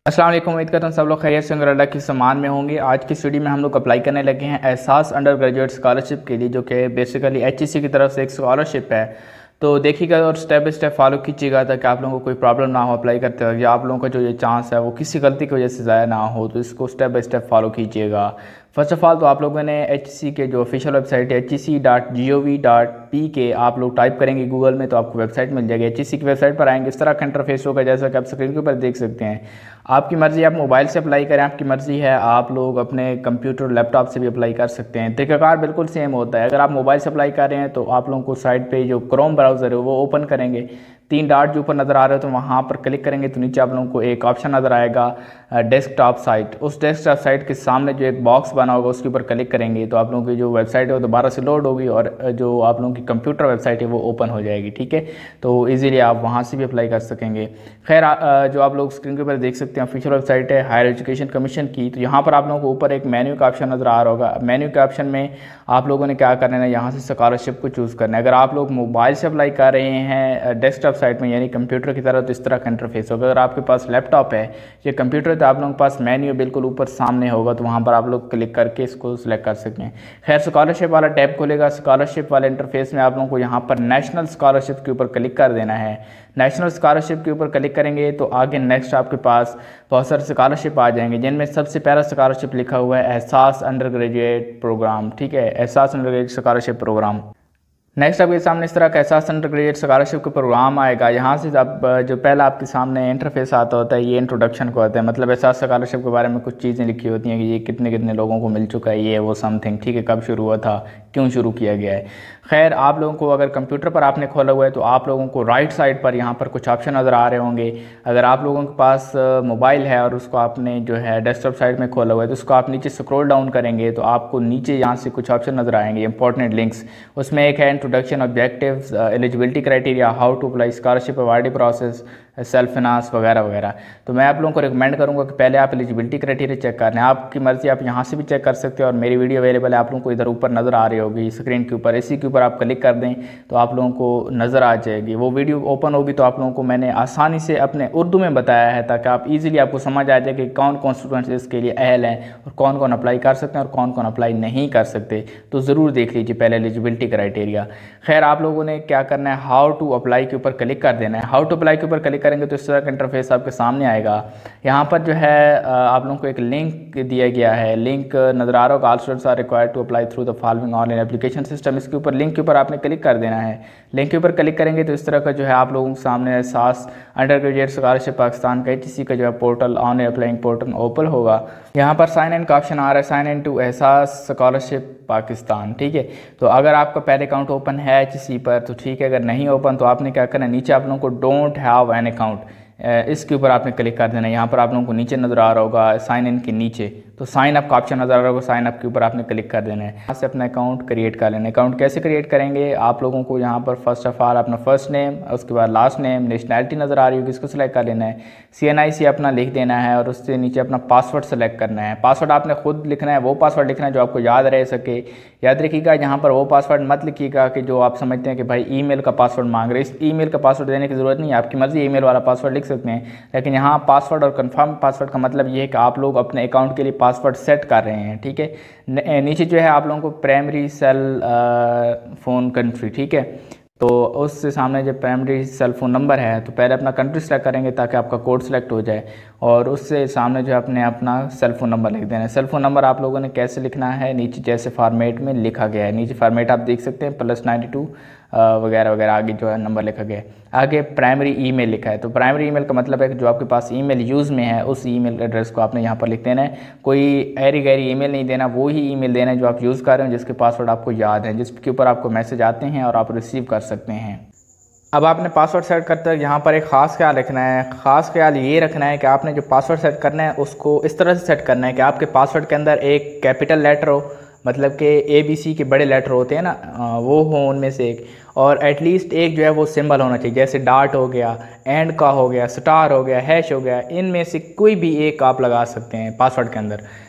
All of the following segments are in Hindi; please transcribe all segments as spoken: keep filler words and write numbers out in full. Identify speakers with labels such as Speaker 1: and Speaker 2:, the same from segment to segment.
Speaker 1: अस्सलाम वालेकुम। उम्मीद करता हूँ सब लोग खैरियत से अल्लाह के सामान में होंगे। आज की स्टडी में हम लोग अप्लाई करने लगे हैं एहसास अंडर ग्रेजुएट स्कॉलरशिप के लिए, जो कि बेसिकली एच ई सी की तरफ से एक स्कॉलरशिप है। तो देखिएगा और स्टेप बाय स्टेप फॉलो कीजिएगा ताकि आप लोगों को कोई प्रॉब्लम ना हो अप्लाई करते वक्त, या आप लोगों का जो ये चांस है वो किसी गलती की वजह से ज़ाया ना हो। तो इसको स्टेप बाय स्टेप फॉलो कीजिएगा। फर्स्ट ऑफ ऑल तो आप लोगों ने एच ई सी के जो ऑफिशियल वेबसाइट है H E C dot G O V dot P K आप लोग टाइप करेंगे गूगल में तो आपको वेबसाइट मिल जाएगी। एच ई सी की वेबसाइट पर आएंगे, इस तरह का इंटरफेस होगा जैसा कि आप स्क्रीन के ऊपर देख सकते हैं। आपकी मर्ज़ी, आप मोबाइल से अप्लाई करें, आपकी मर्ज़ी है, आप लोग अपने कंप्यूटर लैपटॉप से भी अप्लाई कर सकते हैं। तरीक़ाकार बिल्कुल सेम होता है। अगर आप मोबाइल से अप्लाई कर रहे हैं तो आप लोगों को साइड पे जो क्रोम ब्राउज़र है वो ओपन करेंगे, तीन डॉट जो ऊपर नज़र आ रहे हो तो वहाँ पर क्लिक करेंगे तो नीचे आप लोगों को एक ऑप्शन नज़र आएगा डेस्कटॉप साइट। उस डेस्कटॉप साइट के सामने जो एक बॉक्स बना होगा उसके ऊपर क्लिक करेंगे तो आप लोगों की जो वेबसाइट है वो दोबारा से लोड होगी और जो आप लोगों की कंप्यूटर वेबसाइट है वो ओपन हो जाएगी। ठीक है, तो इजीली आप वहाँ से भी अप्लाई कर सकेंगे। खैर, जो आप लोग स्क्रीन के ऊपर देख सकते हैं ऑफिशियल वेबसाइट है हायर एजुकेशन कमीशन की। तो यहाँ पर आप लोगों को ऊपर एक मेन्यू का ऑप्शन नज़र आ रहा होगा। मेन्यू के ऑप्शन में आप लोगों ने क्या करना है, यहाँ से स्कॉलरशिप को चूज़ करना है। अगर आप लोग मोबाइल से अप्लाई कर रहे हैं डेस्कटॉप साइट में यानी कंप्यूटर की तरह, तो इस तरह का इंटरफेस होगा। अगर आपके पास लैपटॉप है या कंप्यूटर तो आप लोगों के पास मेन्यू बिल्कुल ऊपर सामने होगा, तो वहाँ पर आप लोग क्लिक करके इसको सिलेक्ट कर सकते हैं। खैर, स्कॉलरशिप वाला टैब खुलेगा। स्कॉलरशिप वाले इंटरफेस में आप लोगों को यहाँ पर नेशनल स्कॉलरशिप के ऊपर क्लिक कर देना है। नेशनल स्कॉलरशिप के ऊपर क्लिक करेंगे तो आगे नेक्स्ट आपके पास बहुत सारे स्कॉलरशिप आ जाएंगे, जिनमें सबसे पहला स्कॉलरशिप लिखा हुआ है एहसास अंडर ग्रेजुएट प्रोग्राम। ठीक है, Ehsaas undergraduate scholarship programme. Next आपके सामने इस तरह का एहसास अंडर ग्रेजुएट स्कॉलरशिप का प्रोग्राम आएगा। यहाँ से आप जो पहला आपके सामने इंटरफेस आता होता है ये इंट्रोडक्शन को आता है, मतलब एहसास स्कॉलरशिप के बारे में कुछ चीज़ें लिखी होती हैं कि ये कितने कितने लोगों को मिल चुका है, ये वो समथिंग। ठीक है, कब शुरू हुआ था, क्यों शुरू किया गया है। खैर, आप लोगों को अगर कंप्यूटर पर आपने खोला हुआ है तो आप लोगों को राइट साइड पर यहाँ पर कुछ ऑप्शन नज़र आ रहे होंगे। अगर आप लोगों के पास मोबाइल है और उसको आपने जो है डेस्कटॉप साइड में खोला हुआ है तो उसको आप नीचे स्क्रॉल डाउन करेंगे तो आपको नीचे यहाँ से कुछ ऑप्शन नज़र आएंगे इंपॉर्टेंट लिंक्स। उसमें एक है introduction, objectives, eligibility criteria, how to apply scholarship, awardee process, self finance वगैरह वगैरह। तो मैं आप लोगों को रिकमेंड करूंगा कि पहले आप एलिजिबिलिटी क्राइटेरिया चेक कर लें। आपकी मर्ज़ी, आप यहाँ से भी चेक कर सकते हैं और मेरी वीडियो अवेलेबल है आप लोगों को इधर ऊपर नज़र आ रही होगी स्क्रीन के ऊपर। इसी के ऊपर आप क्लिक कर दें तो आप लोगों को नज़र आ जाएगी, वो वीडियो ओपन होगी। तो आप लोगों को मैंने आसानी से अपने उर्दू में बताया है ताकि आप इजीली आपको समझ आ जाए कि कौन कौन स्टूडेंट्स इसके लिए अहल हैं और कौन कौन अप्लाई कर सकते हैं और कौन कौन अप्लाई नहीं कर सकते। तो ज़रूर देख लीजिए पहले एलिजिबिलिटी क्राइटेरिया। खैर, आप लोगों ने क्या करना है, हाउ टू अप्लाई के ऊपर क्लिक कर देना है। हाउ टू अप्लाई के ऊपर क्लिक करेंगे तो इस तरह का इंटरफेस आपके सामने आएगा। यहाँ पर जो है आप लोगों को एक लिंक दिया गया है, लिंक नज़र आ रहा होगा, all students are required to apply through the following online application system. इसके ऊपर लिंक के ऊपर आपने क्लिक कर देना है। लिंक के ऊपर क्लिक करेंगे तो इस तरह का जो है आप लोगों के सामने एहसास अंडर ग्रेजुएट स्कॉलरशिप पाकिस्तान का एच ई सी का जो है portal online applying portal open होगा। यहाँ पर साइन इन का ऑप्शन आ रहा है, sign in to Ehsaas scholarship Pakistan. ठीक है, तो अगर आपका पहले अकाउंट ओपन है एच ई सी पर तो ठीक है, अगर नहीं ओपन तो आपने क्या करना है, नीचे आप लोगों को डोंट हैव एन अकाउंट इसके ऊपर आपने क्लिक कर देना है। यहाँ पर आप लोगों को नीचे नज़र आ रहा होगा साइन इन के नीचे, तो साइन अप का ऑप्शन नज़र आ रहा होगा, साइन अप के ऊपर आपने क्लिक कर देना है। यहाँ से अपना अकाउंट क्रिएट कर लेना है। अकाउंट कैसे क्रिएट करेंगे, आप लोगों को यहाँ पर फर्स्ट ऑफ ऑल अपना फर्स्ट नेम, उसके बाद लास्ट नेम, नेशनैलिटी नज़र आ रही होगी, इसको सिलेक्ट कर लेना है। सी एन आई सी अपना लिख देना है और उससे नीचे अपना पासवर्ड सेलेक्ट करना है। पासवर्ड आपने खुद लिखना है, वो पासवर्ड लिखना है जो आपको याद रह सके। याद रखिएगा, यहाँ पर वो पासवर्ड मत लिखिएगा कि जो आप समझते हैं कि भाई ईमेल का पासवर्ड मांग रहे हैं। इस ईमेल का पासवर्ड देने की ज़रूरत नहीं है, आपकी मर्ज़ी ईमेल वाला पासवर्ड लिख सकते हैं। लेकिन यहाँ पासवर्ड और कंफर्म पासवर्ड का मतलब ये है कि आप लोग अपने अकाउंट के लिए पासवर्ड सेट कर रहे हैं। ठीक है, नीचे जो है आप लोगों को प्राइमरी सेल फ़ोन कंट्री, ठीक है, तो उससे सामने जब प्राइमरी सेल फ़ोन नंबर है तो पहले अपना कंट्री सेलेक्ट करेंगे ताकि आपका कोड सेलेक्ट हो जाए और उससे सामने जो है अपने अपना सेल फ़ोन नंबर लिख देना है। सेल फ़ोन नंबर आप लोगों ने कैसे लिखना है, नीचे जैसे फॉर्मेट में लिखा गया है, नीचे फॉर्मेट आप देख सकते हैं प्लस नाइन्टी टू वगैरह वगैरह आगे जो है नंबर लिखा गया है। आगे प्राइमरी ईमेल लिखा है, तो प्राइमरी ईमेल का मतलब है कि जो आपके पास ईमेल यूज़ में है उस ईमेल एड्रेस को आपने यहाँ पर लिख देना है। कोई ऐरी गैरी ईमेल नहीं देना, वो ही ईमेल देना है जो आप यूज़ कर रहे हो, जिसके पासवर्ड आपको याद है, जिसके ऊपर आपको मैसेज आते हैं और आप रिसीव कर सकते हैं। अब आपने पासवर्ड सेट करते हैं, यहाँ पर एक ख़ास ख्याल रखना है। ख़ास ख्याल ये रखना है कि आपने जो पासवर्ड सेट करना है उसको इस तरह से सेट करना है कि आपके पासवर्ड के अंदर एक कैपिटल लेटर हो, मतलब कि ए बी सी के बड़े लेटर होते हैं ना, वो हो उनमें से एक, और एटलीस्ट एक जो है वो सिंबल होना चाहिए, जैसे डॉट हो गया, एंड का हो गया, स्टार हो गया, हैश हो गया। इनमें से कोई भी एक आप लगा सकते हैं पासवर्ड के अंदर।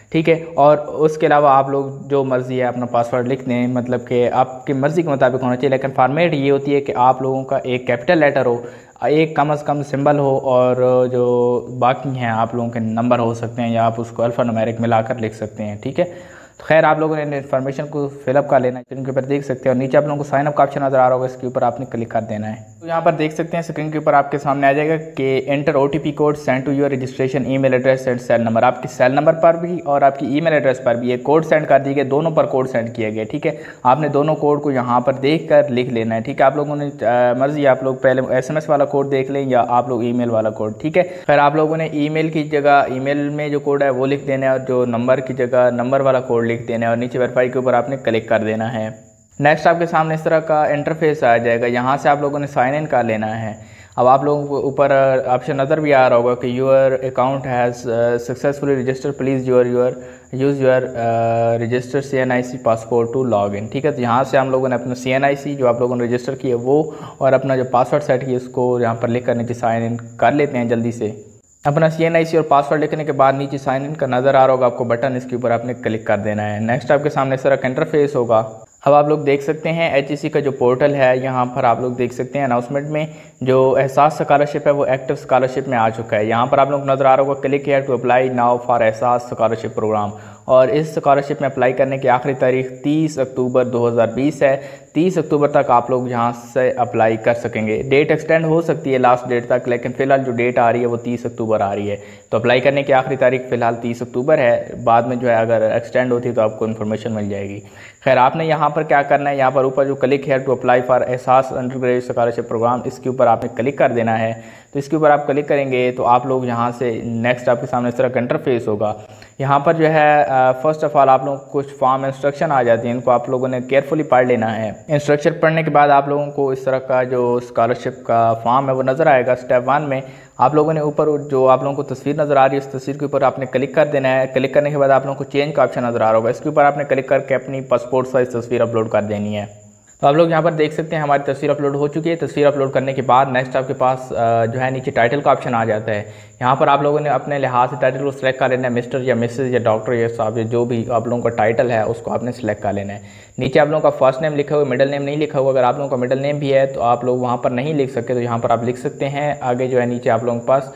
Speaker 1: ठीक है। और उसके अलावा आप लोग जो मर्ज़ी है अपना पासवर्ड लिख दें, मतलब कि आपकी मर्ज़ी के मुताबिक होना चाहिए, लेकिन फॉर्मेट ये होती है कि आप लोगों का एक कैपिटल लेटर हो, एक कम से कम सिंबल हो, और जो बाकी हैं आप लोगों के नंबर हो सकते हैं या आप उसको अल्फ़ा न्यूमेरिक मिलाकर लिख सकते हैं। ठीक है, तो खैर आप लोगों ने इन्फॉर्मेशन को फिलअप कर लेना है, स्क्रीन के ऊपर देख सकते हैं। और नीचे आप लोगों को साइन अप का ऑप्शन नज़र आ रहा होगा, इसके ऊपर आपने क्लिक कर देना है। तो यहाँ पर देख सकते हैं स्क्रीन के ऊपर आपके सामने आ जाएगा कि enter OTP code send to your registration email address and cell number. आपके सेल नंबर पर भी और आपकी ईमेल एड्रेस पर भी एक कोड सेंड कर दिए गए, दोनों पर कोड सेंड किया गया। ठीक है, आपने दोनों कोड को यहाँ पर देख कर लिख लेना है। ठीक है, आप लोगों ने मर्जी आप लोग पहले एस एम एस वाला कोड देख लें या आप लोग ईमेल वाला कोड। ठीक है, फिर आप लोगों ने ईमेल की जगह ईमेल में जो कोड है वो लिख देना है, और जो नंबर की जगह नंबर वाला कोड लिख देना है, और नीचे वेरीफाई के ऊपर आपने क्लिक कर देना है। नेक्स्ट आपके सामने इस तरह का इंटरफेस आ जाएगा, यहाँ से आप लोगों ने साइन इन कर लेना है। अब आप लोगों को ऊपर ऑप्शन नज़र भी आ रहा होगा कि your account has successfully registered, please your your use your registered C N I C passport to log in. ठीक है, तो यहाँ से हम लोगों ने अपना सी एन आई सी जो आप लोगों ने रजिस्टर किया वो और अपना जो पासवर्ड सेट किया उसको यहाँ पर लिख कर नीचे साइन इन कर लेते हैं जल्दी से। अपना सी एन आई सी और पासवर्ड लिखने के बाद नीचे साइन इन का नज़र आ रहा होगा आपको बटन, इसके ऊपर आपने क्लिक कर देना है। नेक्स्ट आपके सामने इस तरह का इंटरफेस होगा। अब आप लोग देख सकते हैं एच ई सी का जो पोर्टल है, यहाँ पर आप लोग देख सकते हैं अनाउंसमेंट में जो एहसास स्कॉलरशिप है वो एक्टिव स्कॉलरशिप में आ चुका है। यहाँ पर आप लोग नज़र आ रहा होगा click here to apply now for Ehsaas scholarship programme, और इस स्कॉलरशिप में अप्लाई करने की आखिरी तारीख तीस अक्टूबर दो हज़ार बीस है। तीस अक्टूबर तक आप लोग यहाँ से अप्लाई कर सकेंगे। डेट एक्सटेंड हो सकती है लास्ट डेट तक, लेकिन फ़िलहाल जो डेट आ रही है वो तीस अक्टूबर आ रही है। तो अप्लाई करने की आखिरी तारीख फ़िलहाल तीस अक्टूबर है, बाद में जो है अगर एक्सटेंड होती है तो आपको इन्फॉर्मेशन मिल जाएगी। खैर आपने यहाँ पर क्या करना है, यहाँ पर ऊपर जो क्लिक है to apply for Ehsaas undergraduate scholarship programme, इसके ऊपर आपने क्लिक कर देना है। तो इसके ऊपर आप क्लिक करेंगे तो आप लोग यहाँ से नेक्स्ट आपके सामने इस तरह का इंटरफेस होगा। यहाँ पर जो है फर्स्ट ऑफ ऑल आप लोगों को कुछ फॉर्म इंस्ट्रक्शन आ जाती हैं, इनको आप लोगों ने केयरफुली पढ़ लेना है। इंस्ट्रक्शन पढ़ने के बाद आप लोगों को इस तरह का जो स्कॉलरशिप का फॉर्म है वो नज़र आएगा। स्टेप वन में आप लोगों ने ऊपर जो आप लोगों को तस्वीर नज़र आ रही है उस तस्वीर के ऊपर आपने क्लिक कर देना है। क्लिक करने के बाद आप लोगों को चेंज का ऑप्शन नज़र आ रहा होगा, इसके ऊपर आपने क्लिक करके अपनी पासपोर्ट साइज तस्वीर अपलोड कर देनी है। तो आप लोग यहाँ पर देख सकते हैं हमारी तस्वीर अपलोड हो चुकी है। तस्वीर अपलोड करने के बाद नेक्स्ट आपके पास जो है नीचे टाइटल का ऑप्शन आ जाता है। यहाँ पर आप लोगों ने अपने लिहाज से टाइटल को सिलेक्ट कर लेना है, मिस्टर या मिसेज या डॉक्टर या साहब या जो भी आप लोगों का टाइटल है उसको आपने सिलेक्ट कर लेना है। नीचे आप लोगों का फर्स्ट नेम लिखा हुआ, मिडिल नेम नहीं लिखा हुआ। अगर आप लोगों का मिडिल नेम भी है तो आप लोग वहाँ पर नहीं लिख सकते, तो यहाँ पर आप लिख सकते हैं। आगे जो है नीचे आप लोगों के पास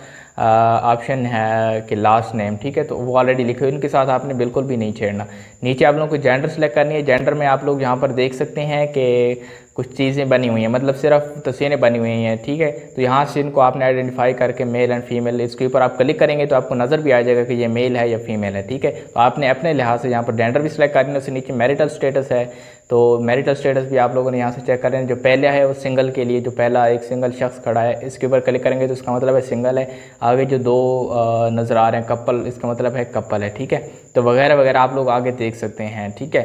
Speaker 1: ऑप्शन है कि लास्ट नेम, ठीक है, तो वो ऑलरेडी लिखे हुए, इनके साथ आपने बिल्कुल भी नहीं छेड़ना। नीचे आप लोगों को जेंडर सेलेक्ट करनी है। जेंडर में आप लोग यहाँ पर देख सकते हैं कि कुछ चीज़ें बनी हुई हैं, मतलब सिर्फ तस्वीरें बनी हुई हैं, ठीक है। तो यहाँ से इनको आपने आइडेंटिफाई करके मेल एंड फीमेल, इसके ऊपर आप क्लिक करेंगे तो आपको नज़र भी आ जाएगा कि ये मेल है या फीमेल है, ठीक है। तो आपने अपने लिहाज से यहाँ पर जेंडर भी सिलेक्ट करना है। उससे नीचे मैरिटल स्टेटस है, तो मैरिटल स्टेटस भी आप लोगों ने यहाँ से चेक करें। जो पहला है वो सिंगल के लिए, जो पहला एक सिंगल शख्स खड़ा है इसके ऊपर क्लिक करेंगे तो इसका मतलब है सिंगल है। आगे जो दो नज़र आ रहे हैं कपल, इसका मतलब है कपल है, ठीक है। तो वगैरह वगैरह आप लोग आगे देख सकते हैं, ठीक है।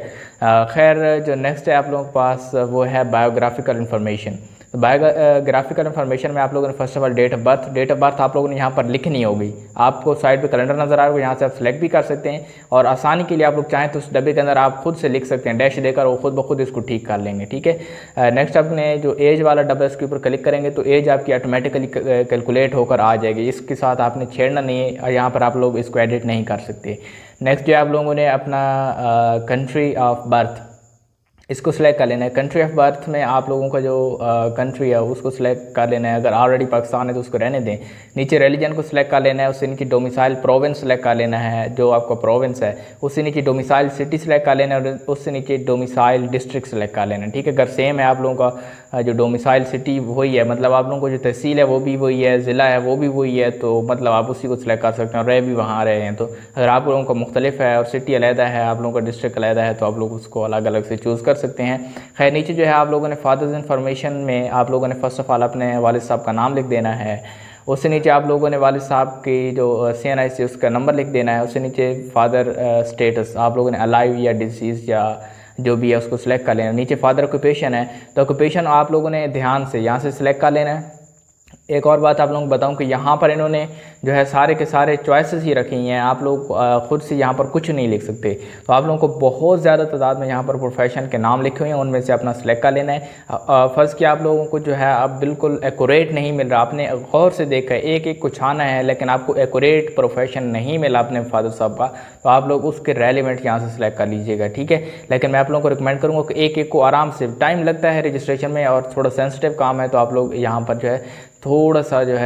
Speaker 1: खैर जो नेक्स्ट है आप लोगों के पास वो है बायोग्राफिकल इन्फॉर्मेशन। तो बायोग्राफिकल इन्फॉर्मेशन में आप लोगों ने first of all date of birth date of birth आप लोगों ने यहाँ पर लिखनी होगी। आपको साइड पे कैलेंडर नज़र आ रहा है, यहाँ से आप सिलेक्ट भी कर सकते हैं, और आसानी के लिए आप लोग चाहें तो उस डब्बे के अंदर आप खुद से लिख सकते हैं, डैश देकर वो खुद ब खुद इसको ठीक कर लेंगे, ठीक है। नेक्स्ट आपने जो एज वाला डब्बा इसके ऊपर क्लिक करेंगे तो एज आपकी ऑटोमेटिकली कैलकुलेट होकर आ जाएगी, इसके साथ आपने छेड़ना नहीं है, और यहाँ पर आप लोग इसको एडिट नहीं कर सकते। नेक्स्ट जो आप लोगों ने अपना कंट्री ऑफ बर्थ इसको सिलेक्ट कर लेना है। कंट्री ऑफ बर्थ में आप लोगों का जो कंट्री है उसको सिलेक्ट कर लेना है। अगर ऑलरेडी पाकिस्तान है तो उसको रहने दें। नीचे रिलीजन को सिलेक्ट कर लेना है, उससे नीचे डोमिसाइल प्रोविंस सिलेक्ट कर लेना है, जो आपका प्रोविंस है। उससे नीचे डोमिसाइल सिटी सिलेक्ट कर लेना है, उससे नीचे डोमिसाइल डिस्ट्रिक्ट सिलेक्ट कर लेना है, ठीक है। अगर सेम है आप लोगों का जो डोमिसाइल सिटी वही है, मतलब आप लोगों को जो तहसील है वो भी वही है, ज़िला है वो भी वही है, तो मतलब आप उसी को सिलेक्ट कर सकते हैं, और रह भी वहाँ रहे हैं। तो अगर आप लोगों का मुख्तलिफ है और सिटी अलहदा है, आप लोगों का डिस्ट्रिक्ट अलहदा है, तो आप लोग उसको अलग अलग से चूज़ कर सकते हैं। खैर नीचे जो है आप लोगों ने फादर्स इन्फॉर्मेशन में आप लोगों ने फर्स्ट ऑफ ऑल अपने वालिद साहब का नाम लिख देना है। उससे नीचे आप लोगों ने वालिद साहब की जो सी एन आई सी उसका नंबर लिख देना है। उससे नीचे फादर स्टेटस आप लोगों ने अलाइव या डिसीज़ या जो भी है उसको सिलेक्ट कर लेना। नीचे फादर ऑक्यूपेशन है, तो ऑक्यूपेशन आप लोगों ने ध्यान से यहाँ से सिलेक्ट कर लेना है। एक और बात आप लोगों को बताऊं कि यहाँ पर इन्होंने जो है सारे के सारे चॉइसेस ही रखी हैं, आप लोग ख़ुद से यहाँ पर कुछ नहीं लिख सकते। तो आप लोगों को बहुत ज़्यादा तादाद में यहाँ पर प्रोफेशन के नाम लिखे हुए हैं, उनमें से अपना सेलेक्ट कर लेना है। फर्स्ट कि आप लोगों को जो है अब बिल्कुल एक्यूरेट नहीं मिल रहा, आपने गौर से देखा है एक एक को छाना है लेकिन आपको एक्यूरेट प्रोफेशन नहीं मिला अपने फादर साहब का, तो आप लोग उसके रेलिवेंट यहाँ से सिलेक्ट कर लीजिएगा, ठीक है। लेकिन मैं आप लोगों को रिकमेंड करूँगा कि एक एक को आराम से, टाइम लगता है रजिस्ट्रेशन में और थोड़ा सेंसिटिव काम है, तो आप लोग यहाँ पर जो है थोड़ा सा जो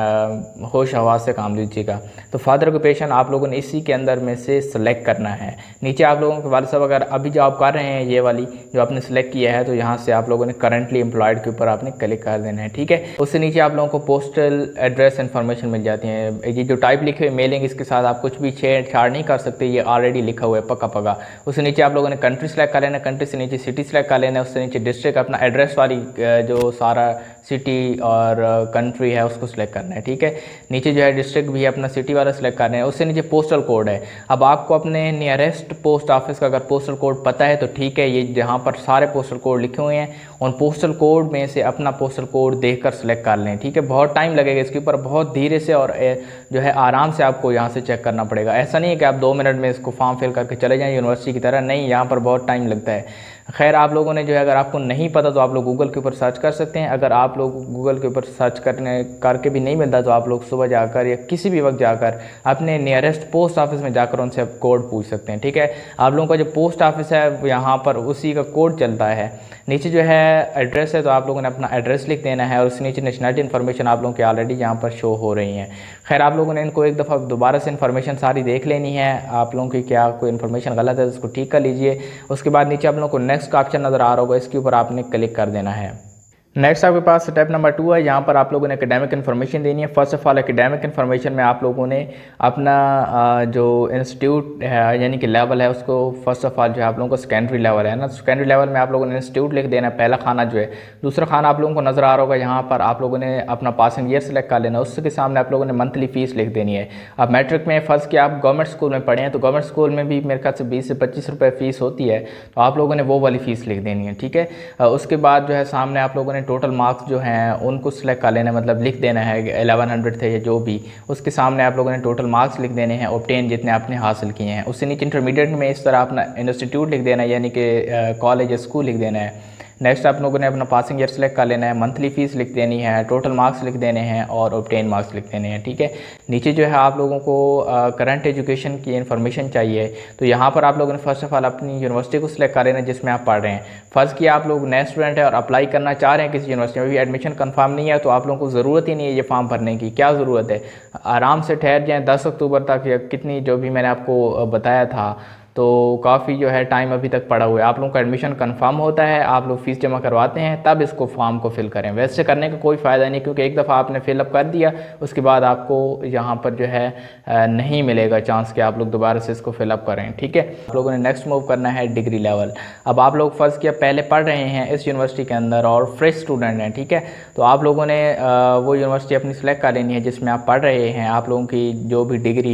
Speaker 1: है होश हवास से काम लीजिएगा। तो फादर ऑक्यूपेशन आप लोगों ने इसी के अंदर में से सिलेक्ट करना है। नीचे आप लोगों के वालिद साहब अगर अभी जॉब कर रहे हैं ये वाली जो आपने सेलेक्ट किया है, तो यहाँ से आप लोगों ने करंटली एम्प्लॉयड के ऊपर आपने क्लिक कर देना है, ठीक है। उससे नीचे आप लोगों को पोस्टल एड्रेस इन्फॉर्मेशन मिल जाती है। ये जो टाइप लिखे हुए मेलिंग, इसके साथ आप कुछ भी छेड़छाड़ नहीं कर सकते, ये ऑलरेडी लिखा हुआ है पक्का पक्का। उससे नीचे आप लोगों ने कंट्री सेलेक्ट कर लेना, कंट्री से नीचे सिटी सेलेक्ट कर लेना, उससे नीचे डिस्ट्रिक्ट अपना एड्रेस वाली जो सारा सिटी और कंट्री है उसको सिलेक्ट करना है, ठीक है। नीचे जो है डिस्ट्रिक्ट भी है अपना सिटी वाला सिलेक्ट करना है। उससे नीचे पोस्टल कोड है। अब आपको अपने नियरेस्ट पोस्ट ऑफिस का अगर पोस्टल कोड पता है तो ठीक है, ये जहाँ पर सारे पोस्टल कोड लिखे हुए हैं उन पोस्टल कोड में से अपना पोस्टल कोड देखकर सिलेक्ट कर लें, ठीक है। बहुत टाइम लगेगा इसके ऊपर, बहुत धीरे से और जो है आराम से आपको यहाँ से चेक करना पड़ेगा। ऐसा नहीं है कि आप दो मिनट में इसको फॉर्म फिल करके चले जाएँ यूनिवर्सिटी की तरह, नहीं, यहाँ पर बहुत टाइम लगता है। खैर आप लोगों ने जो है अगर आपको नहीं पता तो आप लोग गूगल के ऊपर सर्च कर सकते हैं। अगर आप लोग गूगल के ऊपर सर्च करने करके भी नहीं मिलता तो आप लोग सुबह जाकर या किसी भी वक्त जाकर अपने नियरेस्ट पोस्ट ऑफिस में जाकर उनसे कोड पूछ सकते हैं, ठीक है। आप लोगों का जो पोस्ट ऑफिस है यहाँ पर उसी का कोड चलता है। नीचे जो है एड्रेस है तो आप लोगों ने अपना एड्रेस लिख देना है और उसके नीचे नेशनलिटी इन्फॉर्मेशन आप लोगों की ऑलरेडी यहाँ पर शो हो रही हैं। खैर आप लोगों ने इनको एक दफ़ा दोबारा से इन्फॉर्मेशन सारी देख लेनी है, आप लोगों की क्या कोई इन्फॉर्मेशन गलत है तो उसको ठीक कर लीजिए। उसके बाद नीचे आप लोगों को नेक्स्ट का ऑप्शन नज़र आ रहा होगा, इसके ऊपर आपने क्लिक कर देना है। नेक्स्ट आपके पास स्टेप नंबर टू है, यहाँ पर आप लोगों ने एकेडमिक इन्फॉर्मेशन देनी है। First of all academic information में आप लोगों ने अपना जो इंस्टीट्यूट है यानी कि लेवल है उसको फर्स्ट ऑफ ऑल जो है आप लोगों को सेकेंडरी लेवल है ना, सेकेंडरी लेवल में आप लोगों ने इंस्टीट्यूट लिख देना है, पहला खाना जो है। दूसरा खाना आप लोगों को नज़र आ रहा होगा, यहाँ पर आप लोगों ने अपना पासिंग ईयर सेलेक्ट कर लेना, उसके सामने आप लोगों ने मंथली फ़ीस लिख देनी है। अब मैट्रिक में फर्स्ट कि आप गवर्नमेंट स्कूल में पढ़े हैं तो गवर्नमेंट स्कूल में भी मेरे ख्याल से बीस से पच्चीस रुपये फ़ीस होती है, तो आप लोगों ने वो वाली फ़ीस लिख देनी है, ठीक है। उसके बाद जो है सामने आप लोगों ने टोटल मार्क्स जो हैं उनको सिलेक्ट कर लेना है, मतलब लिख देना है एलेवन हंड्रेड थे या जो भी, उसके सामने आप लोगों ने टोटल मार्क्स लिख देने हैं ऑब्टेन जितने आपने हासिल किए हैं। उससे नीचे इंटरमीडिएट में इस तरह अपना इंस्टीट्यूट लिख देना है यानी कि कॉलेज या स्कूल लिख देना है। नेक्स्ट आप लोगों ने अपना पासिंग ईयर सेलेक्ट कर लेना है, मंथली फ़ीस लिख देनी है, टोटल मार्क्स लिख देने हैं और ऑब्टेन मार्क्स लिख देने हैं, ठीक है। नीचे जो है आप लोगों को करंट एजुकेशन की इन्फॉर्मेशन चाहिए, तो यहाँ पर आप लोगों ने फर्स्ट ऑफ ऑल अपनी यूनिवर्सिटी को सिलेक्ट कर लेना है जिसमें आप पढ़ रहे हैं। फर्स्ट कि आप लोग नए स्टूडेंट हैं और अप्लाई करना चाह रहे हैं किसी यूनिवर्सिटी में, भी एडमिशन कंफर्म नहीं है तो आप लोगों को ज़रूरत ही नहीं है ये फॉर्म भरने की। क्या ज़रूरत है, आराम से ठहर जाएँ दस अक्टूबर तक या कितनी जो भी मैंने आपको बताया था, तो काफ़ी जो है टाइम अभी तक पड़ा हुआ है। आप लोगों का एडमिशन कंफर्म होता है, आप लोग फ़ीस जमा करवाते हैं तब इसको फॉर्म को फिल करें। वैसे करने का कोई फ़ायदा नहीं, क्योंकि एक दफ़ा आपने फिलअप कर दिया उसके बाद आपको यहाँ पर जो है नहीं मिलेगा चांस कि आप लोग दोबारा से इसको फिलअप करें, ठीक है। आप लोगों ने नेक्स्ट मूव करना है डिग्री लेवल। अब आप लोग फर्स्ट किया पहले पढ़ रहे हैं इस यूनिवर्सिटी के अंदर और फ्रेश स्टूडेंट हैं, ठीक है, तो आप लोगों ने वो यूनिवर्सिटी अपनी सेलेक्ट कर लेनी है जिसमें आप पढ़ रहे हैं। आप लोगों की जो भी डिग्री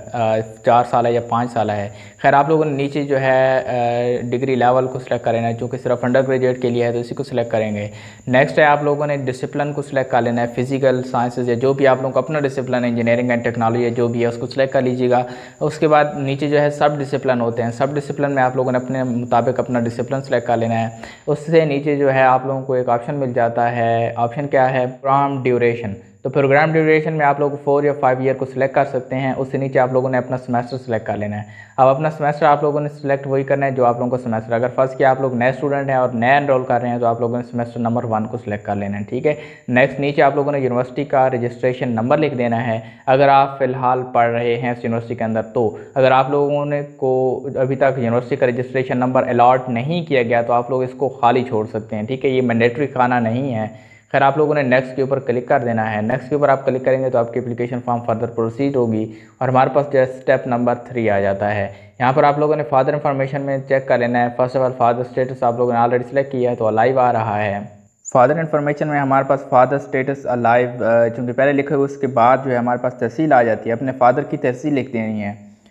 Speaker 1: है चार साल है या पाँच साल है। खैर आप लोगों ने नीचे जो है डिग्री लेवल को सिलेक्ट कर लेना है, चूँकि सिर्फ अंडर ग्रेजुएट के लिए है तो इसी को सिलेक्ट करेंगे। नेक्स्ट है आप लोगों ने डिसिप्लिन को सिलेक्ट कर लेना है, फिजिकल साइंसेज या जो भी आप लोगों का अपना डिसिप्लिन है, इंजीनियरिंग एंड टेक्नोलॉजी जो भी है उसको सिलेक्ट कर लीजिएगा। उसके बाद नीचे जो है सब डिसिप्लिन होते हैं, सब डिसिप्लिन में आप लोगों ने अपने मुताबिक अपना डिसिप्लिन सेलेक्ट कर लेना है। उससे नीचे जो है आप लोगों को एक ऑप्शन मिल जाता है, ऑप्शन क्या है, प्रोग्राम ड्यूरेशन। तो प्रोग्राम ड्यूरेशन में आप लोग फोर या फाइव ईयर को सिलेक्ट कर सकते हैं। उससे नीचे आप लोगों ने अपना सेमेस्टर सेलेक्ट कर लेना है। अब अपना सेमेस्टर आप लोगों ने सिलेक्ट वही करना है जो आप लोगों को सेमेस्टर, अगर फर्स्ट किया आप लोग नए स्टूडेंट हैं और नया एनरोल कर रहे हैं तो आप लोगों ने सेमेस्टर नंबर वन को सिलेक्ट कर लेना है, ठीक है। नेक्स्ट नीचे आप लोगों ने यूनिवर्सिटी का रजिस्ट्रेशन नंबर लिख देना है अगर आप फ़िलहाल पढ़ रहे हैं इस यूनिवर्सिटी के अंदर। तो अगर आप लोगों ने को अभी तक यूनिवर्सिटी का रजिस्ट्रेशन नंबर अलॉट नहीं किया गया तो आप लोग इसको खाली छोड़ सकते हैं, ठीक है, ये मैंडेटरी खाना नहीं है। खैर आप लोगों ने नेक्स्ट के ऊपर क्लिक कर देना है। नेक्स्ट के ऊपर आप क्लिक करेंगे तो आपकी एप्लीकेशन फॉर्म फर्दर प्रोसीड होगी और हमारे पास जो है स्टेप नंबर थ्री आ जाता है। यहाँ पर आप लोगों ने फादर इन्फॉर्मेशन में चेक कर लेना है। First of all father status आप लोगों ने ऑलरेडी सेलेक्ट किया है तो अलाइव आ रहा है। फादर इन्फॉर्मेशन में हमारे पास फादर स्टेटस अलाइव चूँकि पहले लिखा हुआ उसके बाद जो है हमारे पास तहसील आ जाती है, अपने फादर की तहसील लिख देनी है।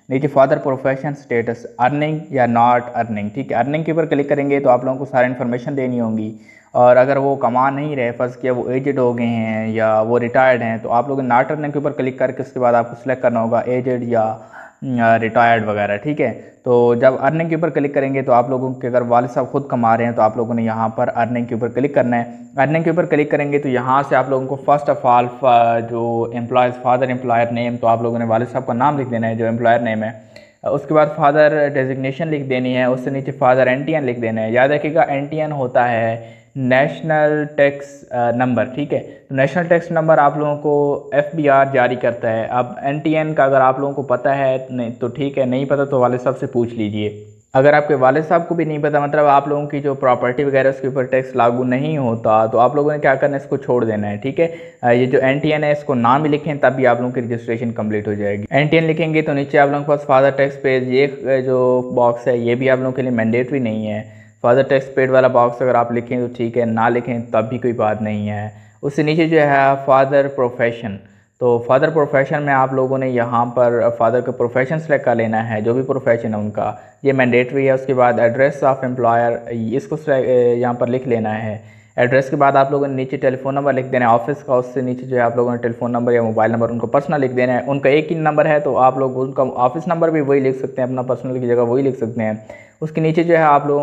Speaker 1: नीचे फादर प्रोफेशन स्टेटस अर्निंग या नॉट अर्निंग, ठीक है। अर्निंग के ऊपर क्लिक करेंगे तो आप लोगों को सारी इन्फॉर्मेशन देनी होगी, और अगर वो कमा नहीं रहे, फर्स्ट किया वो एजेड हो गए हैं या वो रिटायर्ड हैं, तो आप लोगों ने नॉट अर्निंग के ऊपर क्लिक करके उसके बाद आपको सिलेक्ट करना होगा एजेड या रिटायर्ड वगैरह, ठीक है। तो जब अर्निंग के ऊपर क्लिक करेंगे तो आप लोगों के अगर वालिद साहब खुद कमा रहे हैं तो आप लोगों ने यहाँ पर अर्निंग के ऊपर क्लिक करना है। अर्निंग के ऊपर क्लिक करेंगे तो यहाँ से आप लोगों को फर्स्ट ऑफ ऑल जो एम्प्लॉयज़ फादर एम्प्लॉयर नेम, तो आप लोगों ने वालिद साहब का नाम लिख देना है जो एम्प्लॉयर नेम है। उसके बाद फादर डेजिग्नेशन लिख देनी है, उससे नीचे फादर एन टी एन लिख देना है। याद रखिएगा एन टी एन होता है नेशनल टैक्स नंबर, ठीक है। तो नेशनल टैक्स नंबर आप लोगों को एफ बी आर जारी करता है। अब एन टी एन का अगर आप लोगों को पता है नहीं तो ठीक है, नहीं पता तो वालिद साहब से पूछ लीजिए। अगर आपके वालिद साहब को भी नहीं पता, मतलब आप लोगों की जो प्रॉपर्टी वगैरह उसके ऊपर टैक्स लागू नहीं होता, तो आप लोगों ने क्या करना है, इसको छोड़ देना है, ठीक है। ये जो एन टी एन है इसको नाम ही लिखें, तब भी आप लोगों की रजिस्ट्रेशन कंप्लीट हो जाएगी। एन टी एन लिखेंगे तो नीचे आप लोगों के पास फादर टैक्स पेड ये जो बॉक्स है ये भी आप लोगों के लिए मैंडेटरी नहीं है। फादर टैक्स पेड वाला बॉक्स अगर आप लिखें तो ठीक है, ना लिखें तब भी कोई बात नहीं है। उससे नीचे जो है फादर प्रोफेशन, तो फादर प्रोफेशन में आप लोगों ने यहाँ पर फादर का प्रोफेशन सेलेक्ट कर लेना है, जो भी प्रोफेशन है उनका, ये मैंडेटरी है। उसके बाद एड्रेस ऑफ एम्प्लॉयर इसको यहाँ पर लिख लेना है। एड्रेस के बाद आप लोगों ने नीचे टेलीफोन नंबर लिख देना है ऑफिस का, उससे नीचे जो है आप लोगों ने टेलीफोन नंबर या मोबाइल नंबर उनको पर्सनल लिख देना है। उनका एक ही नंबर है तो आप लोग उनका ऑफिस नंबर भी वही लिख सकते हैं, अपना पर्सनल की जगह वही लिख सकते हैं। उसके नीचे जो है आप लोगों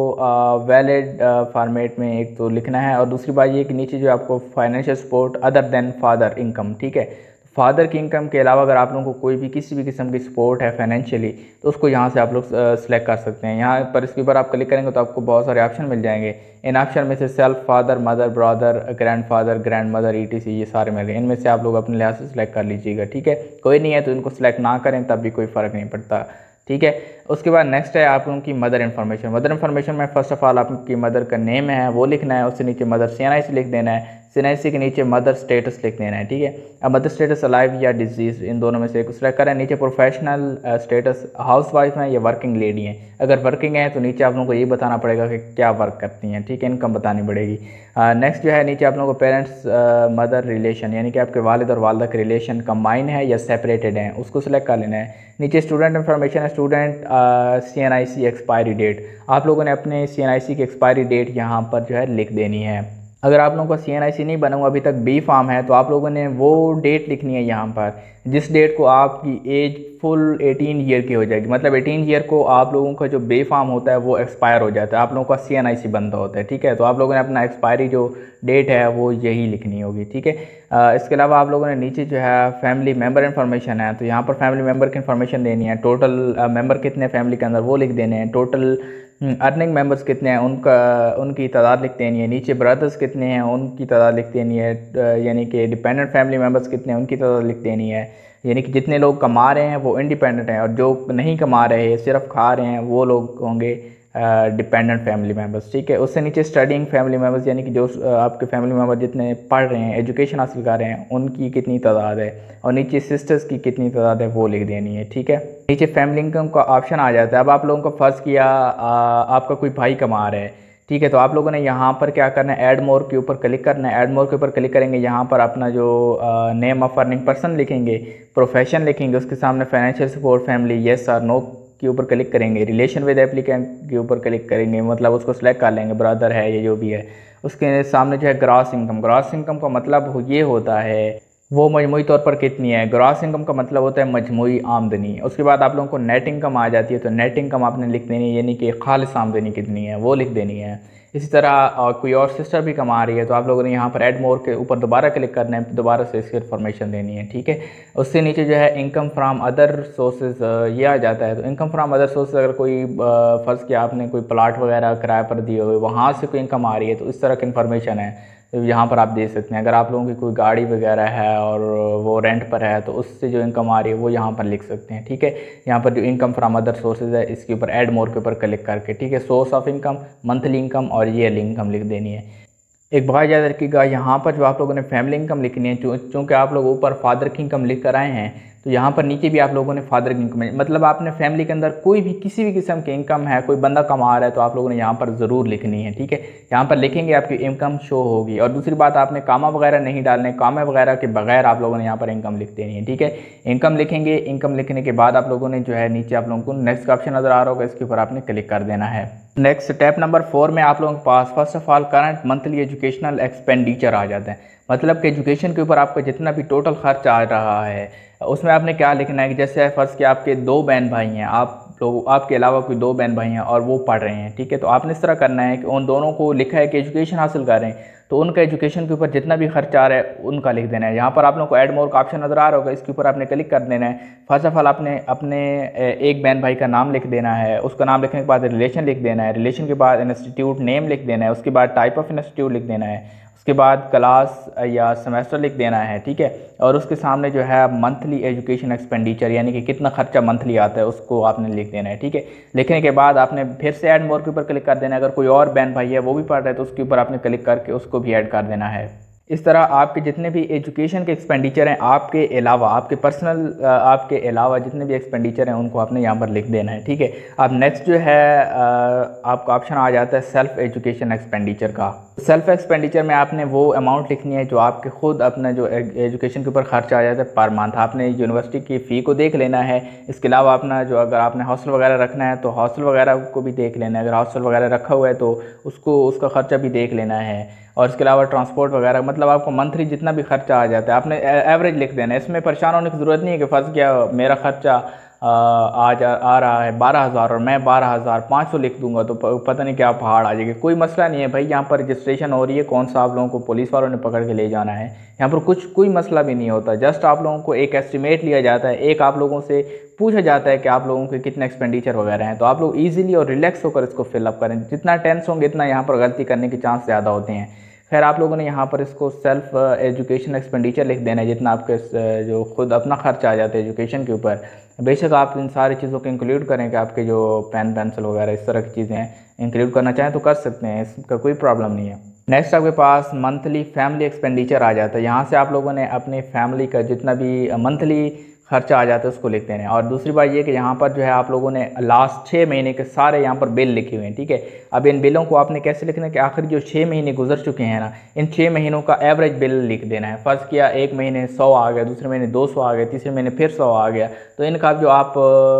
Speaker 1: को वैलिड फॉर्मेट में एक तो लिखना है, और दूसरी बात ये कि नीचे जो आपको financial support other than father income, ठीक है। फादर की इनकम के अलावा अगर आप लोगों को कोई भी किसी भी किस्म की सपोर्ट है फाइनेंशियली, तो उसको यहाँ से आप लोग सेलेक्ट कर सकते हैं। यहाँ पर इसके ऊपर आप क्लिक करेंगे तो आपको बहुत सारे ऑप्शन मिल जाएंगे। इन ऑप्शन में से self father, mother, brother, grandfather, grandmother, E T C ये सारे मिल गए। इनमें से आप लोग अपने लिहाज से सिलेक्ट कर लीजिएगा, ठीक है। कोई नहीं है तो इनको सिलेक्ट ना करें तब भी कोई फ़र्क नहीं पड़ता, ठीक है। उसके बाद नेक्स्ट है आप लोगों की मदर इन्फॉर्मेशन। मदर इन्फॉर्मेशन में फर्स्ट ऑफ ऑल आपकी मदर का नेम है वो लिखना है, उससे नीचे मदर सी एन आई सी लिख देना है, सी एन आई सी के नीचे मदर स्टेटस लिख देना है, ठीक है। अब मदर स्टेटस अलाइव या डिजीज़, इन दोनों में से एक सिलेक्ट करें। नीचे प्रोफेशनल स्टेटस हाउस वाइफ हैं या वर्किंग लेडी हैं। अगर वर्किंग है तो नीचे आप लोगों को ये बताना पड़ेगा कि क्या वर्क करती हैं, ठीक है, इनकम बतानी पड़ेगी। नेक्स्ट जो है नीचे आप लोगों को पेरेंट्स मदर रिलेशन, यानी कि आपके वालिद और वालदा के रिलेशन कंबाइन है या सेपरेटेड हैं, उसको सिलेक्ट कर लेना है। नीचे स्टूडेंट इन्फॉर्मेशन है, student C N I C expiry date, आप लोगों ने अपने सी एन आई सी की एक्सपायरी डेट यहाँ पर जो है लिख देनी है। अगर आप लोगों का सी एन आई सी नहीं बना हुआ अभी तक, बी फार्म है, तो आप लोगों ने वो डेट लिखनी है यहाँ पर जिस डेट को आपकी एज फुल अठारह ईयर की हो जाएगी। मतलब अठारह ईयर को आप लोगों का जो बे फार्म होता है वो एक्सपायर हो जाता है, आप लोगों का सी एन आई सी बनता होता है, ठीक है। तो आप लोगों ने अपना एक्सपायरी जो डेट है वो यही लिखनी होगी, ठीक है। इसके अलावा आप लोगों ने नीचे जो है फैमिली मेम्बर इन्फॉर्मेशन है, तो यहाँ पर फैमिली मेम्बर की इन्फॉर्मेशन देनी है। टोटल मेम्बर कितने फैमिली के अंदर वो लिख देने हैं। टोटल अर्निंग मेंबर्स कितने हैं उनका उनकी तादाद लिख देनी है। नीचे ब्रदर्स कितने हैं उनकी तादाद लिख देनी है, यानी कि डिपेंडेंट फैमिली मेंबर्स कितने हैं उनकी तादाद लिख देनी है। यानी कि जितने लोग कमा रहे हैं वो इंडिपेंडेंट हैं, और जो नहीं कमा रहे सिर्फ खा रहे हैं वो लोग होंगे डिपेंडेंट फैमिली मेंबर्स, ठीक है। उससे नीचे स्टडिंग फैमिली मेंबर्स, यानी कि जो आपके फैमिली मेंबर जितने पढ़ रहे हैं, एजुकेशन हासिल कर रहे हैं, उनकी कितनी तादाद है, और नीचे सिस्टर्स की कितनी तादाद है वो लिख देनी है, ठीक है। नीचे फैमिली इनकम का ऑप्शन आ जाता है। अब आप लोगों को फर्ज किया आ, आपका कोई भाई कमा रहा है, ठीक है, तो आप लोगों ने यहाँ पर क्या करना है, ऐड मोर के ऊपर क्लिक करना है। ऐड मोर के ऊपर क्लिक करेंगे, यहाँ पर अपना जो नेम ऑफ अर्निंग पर्सन लिखेंगे, प्रोफेशन लिखेंगे, उसके सामने फाइनेंशियल सपोर्ट फैमिली येस और नो के ऊपर क्लिक करेंगे। रिलेशन विद एप्लीकेंट के ऊपर क्लिक करेंगे, मतलब उसको सिलेक्ट कर लेंगे, ब्रदर है या जो भी है। उसके सामने जो है ग्रॉस इनकम, ग्रॉस इनकम का मतलब ये होता है वो मजमूई तौर पर कितनी है। ग्रॉस इनकम का मतलब होता है मजमूई आमदनी। उसके बाद आप लोगों को नेट इनकम आ जाती है, तो नेट इनकम आपने लिख देनी है, यानी कि खालिस आमदनी कितनी है वो लिख देनी है। इसी तरह कोई और सिस्टर भी कमा रही है तो आप लोगों ने यहाँ पर ऐड मोर के ऊपर दोबारा क्लिक करना है, दोबारा से इसकी इन्फॉर्मेशन देनी है, ठीक है। उससे नीचे जो है इनकम फ्राम अदर सोर्सेज ये आ जाता है। तो इनकम फ्राम अदर सोर्सेज, अगर कोई फ़र्ज़ किया आपने कोई प्लाट वगैरह किराए पर दिए हुए, वहाँ से कोई इनकम आ रही है, तो इस तरह की इन्फॉर्मेशन है तो यहाँ पर आप दे सकते हैं। अगर आप लोगों की कोई गाड़ी वगैरह है और वो रेंट पर है तो उससे जो इनकम आ रही है वो यहाँ पर लिख सकते हैं, ठीक है। यहाँ पर जो इनकम फ्राम अदर सोर्सेज है इसके ऊपर ऐड मोर के ऊपर क्लिक करके, ठीक है, source of income, monthly income और ईयरली इनकम लिख देनी है। एक बात याद रखिएगा, यहाँ पर जो आप लोगों ने फैमिली इनकम लिखनी है, चूँकि आप लोग ऊपर फादर की इनकम लिख कर आए हैं तो यहाँ पर नीचे भी आप लोगों ने फादर की इनकम, मतलब आपने फैमिली के अंदर कोई भी किसी भी किस्म की इनकम है, कोई बंदा कमा रहा है तो आप लोगों ने यहाँ पर ज़रूर लिखनी है, ठीक है। यहाँ पर लिखेंगे आपकी इनकम शो होगी। और दूसरी बात, आपने कामा वगैरह नहीं डालने, कामा वगैरह के बगैर आप लोगों ने यहाँ पर इनकम लिख देनी है, ठीक है। इनकम लिखेंगे, इनकम लिखने के बाद आप लोगों ने जो है नीचे आप लोगों को नेक्स्ट का ऑप्शन नज़र आ रहा होगा, इसके ऊपर आपने क्लिक कर देना है। नेक्स्ट स्टेप नंबर फोर में आप लोगों के पास first of all current monthly educational expenditure आ जाता है। मतलब कि एजुकेशन के ऊपर आपका जितना भी टोटल खर्च आ रहा है उसमें आपने क्या लिखना है कि जैसे फ़र्ज़ कि आपके दो बहन भाई हैं, आप लोग आपके अलावा कोई दो बहन भाई हैं और वो पढ़ रहे हैं, ठीक है। तो आपने इस तरह करना है कि उन दोनों को लिखा है कि एजुकेशन हासिल कर रहे हैं, तो उनका एजुकेशन के ऊपर जितना भी खर्च आ रहा है उनका लिख देना है। यहाँ पर आप लोगों को ऐड मोर का ऑप्शन नज़र आ रहा होगा, इसके ऊपर आपने क्लिक कर देना है। फर्स्ट ऑफ ऑल आपने अपने एक बहन भाई का नाम लिख देना है, उसका नाम लिखने के बाद रिलेशन लिख देना है, रिलेशन के बाद इंस्टीट्यूट नेम लिख देना है, उसके बाद टाइप ऑफ इंस्टीट्यूट लिख देना है, उसके बाद क्लास या सेमेस्टर लिख देना है, ठीक है। और उसके सामने जो है मंथली एजुकेशन एक्सपेंडिचर यानी कि कितना खर्चा मंथली आता है उसको आपने लिख देना है, ठीक है। लिखने के बाद आपने फिर से ऐड मोर के ऊपर क्लिक कर देना है। अगर कोई और बहन भाई है वो भी पढ़ रहा है तो उसके ऊपर आपने क्लिक करके उसको भी ऐड कर देना है। इस तरह आपके जितने भी एजुकेशन के एक्सपेंडिचर हैं आपके अलावा, आपके पर्सनल आपके अलावा जितने भी एक्सपेंडिचर हैं उनको आपने यहाँ पर लिख देना है, ठीक है। अब नेक्स्ट जो है आपका ऑप्शन आ जाता है सेल्फ एजुकेशन एक्सपेंडिचर का। सेल्फ एक्सपेंडिचर में आपने वो अमाउंट लिखनी है जो आपके खुद अपना जो एजुकेशन के ऊपर खर्चा आ जाता है पर मंथ। आपने यूनिवर्सिटी की फ़ी को देख लेना है, इसके अलावा अपना जो अगर आपने हॉस्टल वगैरह रखना है तो हॉस्टल वगैरह को भी देख लेना है, अगर हॉस्टल वगैरह रखा हुआ है तो उसको उसका खर्चा भी देख लेना है। और इसके अलावा ट्रांसपोर्ट वगैरह, मतलब आपको मंथली जितना भी खर्चा आ जाता है आपने एवरेज लिख देना है। इसमें परेशान होने की ज़रूरत नहीं है कि फ़र्ज़ क्या मेरा खर्चा आ जा आ रहा है बारह हज़ार और मैं बारह हज़ार पाँच सौ लिख दूंगा तो पता नहीं क्या पहाड़ आ जाएगी। कोई मसला नहीं है भाई, यहाँ पर रजिस्ट्रेशन हो रही है, कौन सा आप लोगों को पुलिस वालों ने पकड़ के ले जाना है, यहाँ पर कुछ कोई मसला भी नहीं होता। जस्ट आप लोगों को एक एस्टिमेट लिया जाता है, एक आप लोगों से पूछा जाता है कि आप लोगों के कितने एक्सपेंडिचर वगैरह हैं, तो आप लोग ईजिली और रिलैक्स होकर इसको फिलअप करें। जितना टेंस होंगे इतना यहाँ पर गलती करने के चांस ज़्यादा होते हैं। खैर आप लोगों ने यहाँ पर इसको सेल्फ एजुकेशन एक्सपेंडिचर लिख देना है, जितना आपके जो खुद अपना खर्च आ जाता है एजुकेशन के ऊपर। बेशक आप इन सारी चीज़ों को इंक्लूड करें कि आपके जो पेन पेंसिल वगैरह इस तरह की चीज़ें हैं इंक्लूड करना चाहें तो कर सकते हैं, इसका कोई प्रॉब्लम नहीं है। नेक्स्ट आपके पास मंथली फैमिली एक्सपेंडिचर आ जाता है। यहाँ से आप लोगों ने अपने फैमिली का जितना भी मंथली खर्चा आ जाता है उसको लिख देना है। और दूसरी बात ये कि यहाँ पर जो है आप लोगों ने लास्ट छः महीने के सारे यहाँ पर बिल लिखे हुए हैं, ठीक है। अब इन बिलों को आपने कैसे लिखना है कि आखिर जो छः महीने गुजर चुके हैं ना, इन छः महीनों का एवरेज बिल लिख देना है। फ़र्ज़ किया एक महीने सौ आ गया, दूसरे महीने दो सौ आ गया, तीसरे महीने फिर सौ आ गया, तो इनका जो आप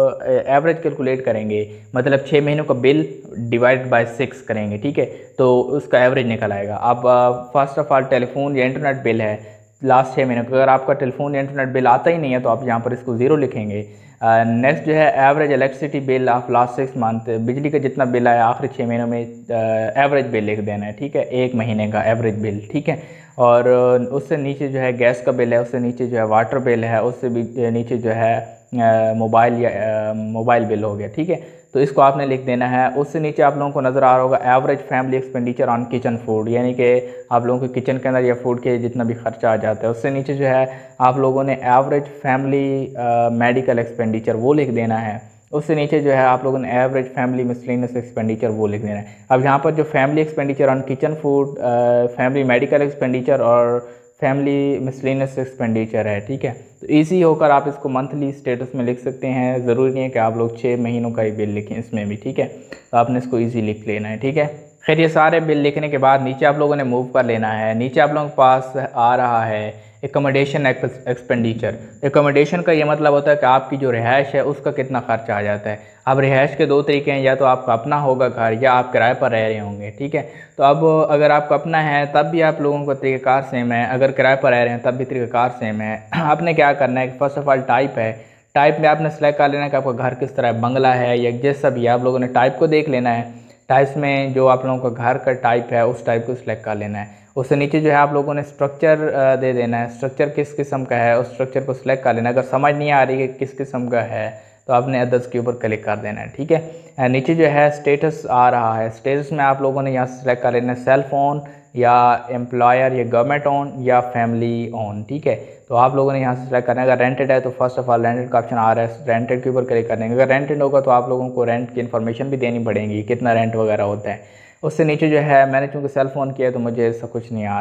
Speaker 1: एवरेज कैलकुलेट करेंगे, मतलब छः महीनों का बिल डिवाइड बाय सिक्स करेंगे, ठीक है, तो उसका एवरेज निकल आएगा। अब फर्स्ट ऑफ ऑल टेलीफोन या इंटरनेट बिल है लास्ट छः महीने का, अगर आपका टेलीफोन या इंटरनेट बिल आता ही नहीं है तो आप यहाँ पर इसको ज़ीरो लिखेंगे। नेक्स्ट जो है average electricity bill of last six month, बिजली का जितना बिल आया आखिरी छः महीनों में एवरेज बिल लिख देना है, ठीक है, एक महीने का एवरेज बिल, ठीक है। और उससे नीचे जो है गैस का बिल है, उससे नीचे जो है वाटर बिल है, उससे भी नीचे जो है मोबाइल या मोबाइल बिल हो गया, ठीक है, तो इसको आपने लिख देना है। उससे नीचे आप लोगों को नज़र आ रहा होगा average family expenditure on kitchen food, यानी कि आप लोगों के किचन के अंदर या फूड के जितना भी खर्चा आ जाता है। उससे नीचे जो है आप लोगों ने एवरेज फैमिली मेडिकल एक्सपेंडिचर वो लिख देना है। उससे नीचे जो है आप लोगों ने एवरेज फैमिली मिसलेनियस एक्सपेंडिचर वो लिख देना है। अब यहाँ पर जो family expenditure on kitchen food, family medical expenditure और फैमिली मिसलेनियस एक्सपेंडिचर है, ठीक है, तो इजी होकर आप इसको मंथली स्टेटस में लिख सकते हैं। ज़रूरी नहीं है कि आप लोग छः महीनों का ही बिल लिखें इसमें भी, ठीक है, तो आपने इसको इजी लिख लेना है, ठीक है। खैर ये सारे बिल लिखने के बाद नीचे आप लोगों ने मूव कर लेना है। नीचे आप लोगों के पास आ रहा है एकोमोडेशन एक्सपेंडिचर। एकोमोडेशन का ये मतलब होता है कि आपकी जो रिहाइश है उसका कितना खर्चा आ जाता है। अब रिहाइश के दो तरीके हैं, या तो आपका अपना होगा घर या आप किराए पर रह रहे होंगे, ठीक है। तो अब अगर आपका अपना है तब भी आप लोगों का तरीक़ाकार सेम है, अगर किराए पर रह रहे हैं तब भी तरीक़ाकार सेम है। आपने क्या करना है कि फर्स्ट ऑफ ऑल टाइप है, टाइप में आपने सेलेक्ट कर लेना है कि आपका घर किस तरह है, बंगला है या जैसा भी, आप लोगों ने टाइप को देख लेना है। टाइप्स में जो आप लोगों का घर का टाइप है उस टाइप को सिलेक्ट कर लेना है। उससे नीचे जो है आप लोगों ने स्ट्रक्चर दे देना है, स्ट्रक्चर किस किस्म का है उस स्ट्रक्चर को सिलेक्ट कर लेना है। अगर समझ नहीं आ रही है किस किस्म का है तो आपने अदर्स के ऊपर क्लिक कर देना है, ठीक है। नीचे जो है स्टेटस आ रहा है, स्टेटस में आप लोगों ने यहाँ से सिलेक्ट कर लेना है सेल्फ ओन या एम्प्लॉयर या गवर्नमेंट ओन या फैमिली ओन, ठीक है। तो आप लोगों ने यहाँ से सिलेक्ट करना है। अगर रेंटेड है तो फर्स्ट ऑफ ऑल रेंटेड का ऑप्शन आ रहा है, रेंटेड के ऊपर क्लिक करने। अगर रेंटेड होगा तो आप लोगों को रेंट की इन्फॉर्मेशन भी देनी पड़ेगी, कितना रेंट वगैरह होता है। उससे नीचे जो है मैंने चूँकि सेल फ़ोन किया है तो मुझे ऐसा कुछ नहीं आ रहा।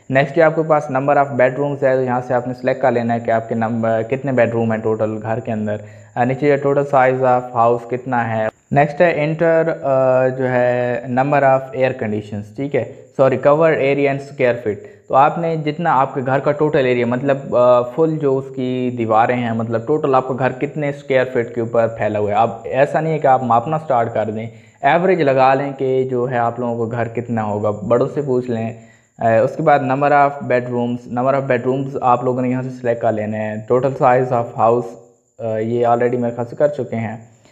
Speaker 1: नेक्स्ट है आपके पास नंबर ऑफ़ बेडरूम्स है, तो यहाँ से आपने सेलेक्ट कर लेना है कि आपके नंबर कितने बेडरूम है टोटल घर के अंदर। नीचे टोटल साइज़ ऑफ हाउस कितना है। नेक्स्ट है इंटर जो है नंबर ऑफ़ एयर कंडीशंस, ठीक है, sorry covered area and square feet. तो आपने जितना आपके घर का टोटल एरिया मतलब फुल जो उसकी दीवारें हैं, मतलब टोटल आपका घर कितने स्क्वायर फीट के ऊपर फैला हुआ है। अब ऐसा नहीं है कि आप मापना स्टार्ट कर दें, एवरेज लगा लें कि जो है आप लोगों को घर कितना होगा, बड़ों से पूछ लें। उसके बाद number of bedrooms, number of bedrooms आप लोगों ने यहाँ से सिलेक्ट कर लेने हैं। टोटल साइज़ ऑफ हाउस ये ऑलरेडी मेरे ख्याल से कर चुके हैं,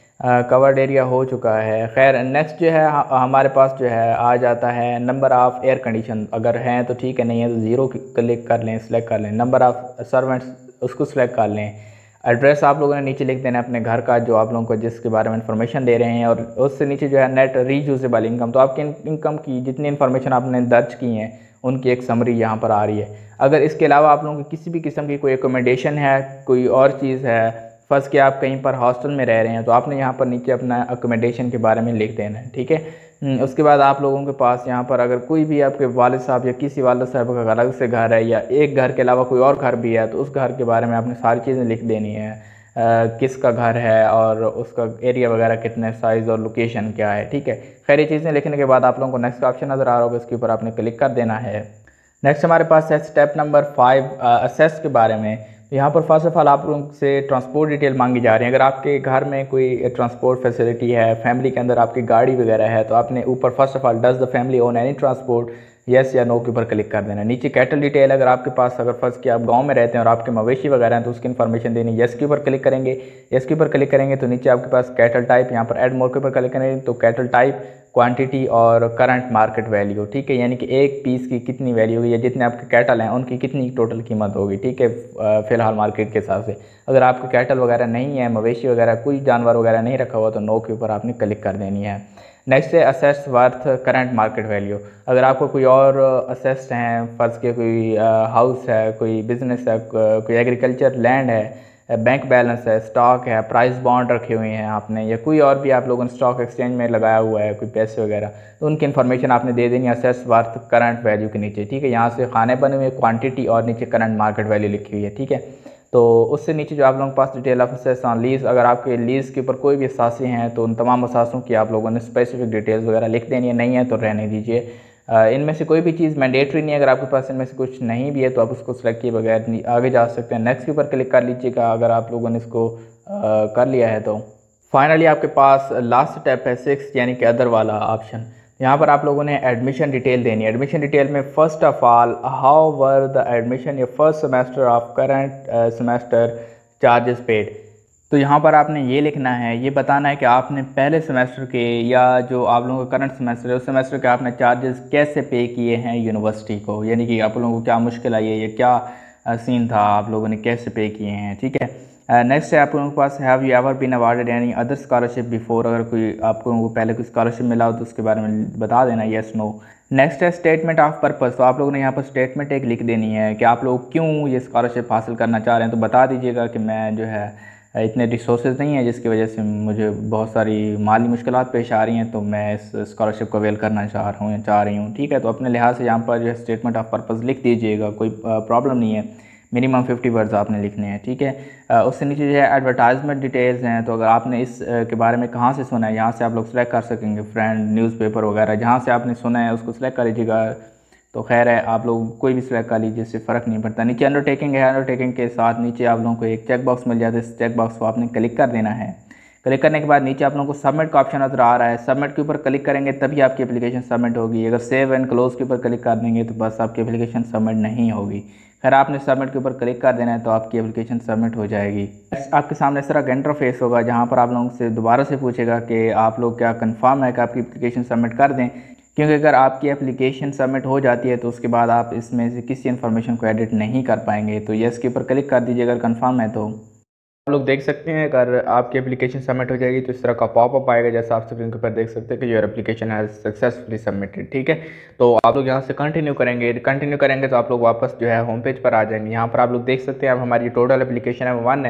Speaker 1: कवर्ड एरिया हो चुका है। खैर नेक्स्ट जो है हमारे पास जो है आ जाता है नंबर ऑफ़ एयर कंडीशन, अगर हैं तो ठीक है, नहीं है तो ज़ीरो क्लिक कर लें, सिलेक्ट कर लें। नंबर ऑफ़ सर्वेंट्स उसको सिलेक्ट कर लें। एड्रेस आप लोगों ने नीचे लिख देना है अपने घर का जो आप लोगों को जिसके बारे में इन्फॉर्मेशन दे रहे हैं, और उससे नीचे जो है नेट रीयूजेबल इनकम, तो आपकी इनकम की जितनी इन्फॉर्मेशन आपने दर्ज की हैं उनकी एक समरी यहाँ पर आ रही है। अगर इसके अलावा आप लोगों की किसी भी किस्म की कोई एकोमोडेशन है, कोई और चीज़ है, फर्स्ट के आप कहीं पर हॉस्टल में रह रहे हैं, तो आपने यहाँ पर नीचे अपना अकोमोडेशन के बारे में लिख देना है, ठीक है। उसके बाद आप लोगों के पास यहाँ पर अगर कोई भी आपके वालिद साहब या किसी वालिद साहब का अलग से घर है, या एक घर के अलावा कोई और घर भी है, तो उस घर के बारे में आपने सारी चीज़ें लिख देनी है, आ, किसका घर है और उसका एरिया वगैरह कितने साइज़ और लोकेशन क्या है, ठीक है। खैर ये चीज़ें लिखने के बाद आप लोगों को नेक्स्ट ऑप्शन नज़र आ रहा होगा, इसके ऊपर आपने क्लिक कर देना है। नेक्स्ट हमारे पास है स्टेप नंबर फाइव असेस के बारे में। तो यहाँ पर फर्स्ट ऑफ ऑल आप लोगों से ट्रांसपोर्ट डिटेल मांगी जा रही है। अगर आपके घर में कोई ट्रांसपोर्ट फैसिलिटी है, फैमिली के अंदर आपकी गाड़ी वगैरह है, तो आपने ऊपर first of all does the family own any transport, yes या नो के ऊपर क्लिक कर देना है। नीचे कैटल डिटेल, अगर आपके पास अगर फर्स्ट कि आप गांव में रहते हैं और आपके मवेशी वगैरह हैं तो उसकी इन्फॉर्मेशन देनी, येस के ऊपर क्लिक करेंगे। येस के ऊपर क्लिक करेंगे तो नीचे आपके पास कैटल टाइप, यहाँ पर ऐड मोर के ऊपर क्लिक करेंगे तो कैटल टाइप, क्वांटिटी और करंट मार्केट वैल्यू, ठीक है, यानी कि एक पीस की कितनी वैल्यू होगी या जितने आपके कैटल हैं उनकी कितनी टोटल कीमत होगी, ठीक है, फ़िलहाल मार्केट के हिसाब से। अगर आपके कैटल वगैरह नहीं है, मवेशी वगैरह कोई जानवर वगैरह नहीं रखा हुआ, तो नो के ऊपर आपने क्लिक कर देनी है। नेक्स्ट है असेस वर्थ करंट मार्केट वैल्यू। अगर आपको कोई और असेस्ड हैं, फर्ज के कोई हाउस है, कोई बिजनेस है, कोई एग्रीकल्चर लैंड है, बैंक बैलेंस है, स्टॉक है, प्राइस बॉन्ड रखे हुए हैं आपने, या कोई और भी आप लोगों ने स्टॉक एक्सचेंज में लगाया हुआ है कोई पैसे वगैरह, तो उनकी इन्फॉर्मेशन आपने दे देनी असेस वर्थ करंट वैल्यू के नीचे, ठीक है। यहाँ से खाने बने हुए क्वांटिटी और नीचे करंट मार्केट वैल्यू लिखी हुई है, ठीक है। तो उससे नीचे जो आप लोगों के पास डिटेल ऑफ असेस ऑन लीज, अगर आपके लीज़ के ऊपर कोई भी असासे हैं तो उन तमाम असासों की आप लोगों ने स्पेसिफिक डिटेल्स वगैरह लिख देनी है, नहीं है तो रहने दीजिए। इनमें से कोई भी चीज़ मैंडेटरी नहीं है, अगर आपके पास इनमें से कुछ नहीं भी है तो आप उसको सेलेक्ट किए बगैर आगे जा सकते हैं। नेक्स्ट के ऊपर क्लिक कर लीजिएगा अगर आप लोगों ने इसको आ, कर लिया है। तो फाइनली आपके पास लास्ट स्टेप है सिक्स, यानी कि अदर वाला ऑप्शन। यहाँ पर आप लोगों ने एडमिशन डिटेल देनी है। एडमिशन डिटेल में first of all how were the admission your first semester of current semester charges paid. तो यहाँ पर आपने ये लिखना है, ये बताना है कि आपने पहले सेमेस्टर के या जो आप लोगों का करंट सेमेस्टर है उस सेमेस्टर के आपने चार्जेस कैसे पे किए हैं यूनिवर्सिटी को, यानी कि आप लोगों को क्या मुश्किल आई है या क्या सीन था, आप लोगों ने कैसे पे किए हैं, ठीक है। नेक्स्ट है आप लोगों के पास have you ever been awarded any other scholarship before. अगर कोई आप लोगों को पहले कोई स्कॉलरशिप मिला हो तो उसके बारे में बता देना, येस नो। नेक्स्ट है स्टेटमेंट ऑफ पर्पस। तो आप लोगों ने यहाँ पर स्टेटमेंट एक लिख देनी है कि आप लोग क्यों ये स्कॉलरशिप हासिल करना चाह रहे हैं। तो बता दीजिएगा कि मैं जो है इतने रिसोर्सेज नहीं है जिसकी वजह से मुझे बहुत सारी माली मुश्किलात पेश आ रही हैं, तो मैं इस स्कॉलरशिप को अवेल करना चाह रहा हूँ या चाह रही हूँ, ठीक है। तो अपने लिहाज से यहाँ पर जो है स्टेटमेंट ऑफ पर्पस लिख दीजिएगा, कोई प्रॉब्लम नहीं है, मिनिमम फिफ्टी वर्ड्स आपने लिखने हैं, ठीक है। उससे नीचे जो है एडवर्टाइजमेंट डिटेल्स हैं। तो अगर आपने इस के बारे में कहाँ से सुना है, यहाँ से आप लोग सेलेक्ट कर सकेंगे, फ्रेंड, न्यूज़पेपर वगैरह, जहाँ से आपने सुना है उसको सेलेक्ट कर लीजिएगा। तो खैर है, आप लोग कोई भी सिलेक्ट कर लीजिए, इससे फ़र्क नहीं पड़ता। नीचे अंडरटेकिंग है, अंडरटेकिंग के साथ नीचे आप लोगों को एक चेक बॉक्स मिल जाता है, इस चेक बॉक्स को आपने क्लिक कर देना है। क्लिक करने के बाद नीचे आप लोगों को सबमिट का ऑप्शन नजर आ रहा है, सबमिट के ऊपर क्लिक करेंगे तभी आपकी एप्लीकेशन सबमिट होगी। अगर सेव एंड क्लोज के ऊपर क्लिक कर देंगे तो बस आपकी एप्लीकेशन सबमिट नहीं होगी। खैर आपने सबमिट के ऊपर क्लिक कर देना है तो आपकी एप्लीकेशन सबमिट हो जाएगी। आपके सामने इस तरह का इंटरफेस होगा जहाँ पर आप लोगों से दोबारा से पूछेगा कि आप लोग क्या कंफर्म है कि आपकी एप्लीकेशन सबमिट कर दें, क्योंकि अगर आपकी एप्लीकेशन सबमिट हो जाती है तो उसके बाद आप इसमें से किसी इन्फॉर्मेशन को एडिट नहीं कर पाएंगे। तो यस के ऊपर क्लिक कर दीजिए अगर कंफर्म है। तो आप लोग देख सकते हैं अगर आपकी एप्लीकेशन सबमिट हो जाएगी तो इस तरह का पॉपअप आएगा, जैसा आप स्क्रीन के ऊपर देख सकते हैं कि your application has successfully submitted, ठीक है। तो आप लोग यहाँ से कंटिन्यू करेंगे, कंटिन्यू करेंगे तो आप लोग वापस जो है होम पेज पर आ जाएंगे। यहाँ पर आप लोग देख सकते हैं अब हमारी टोटल एप्लीकेशन है वन है,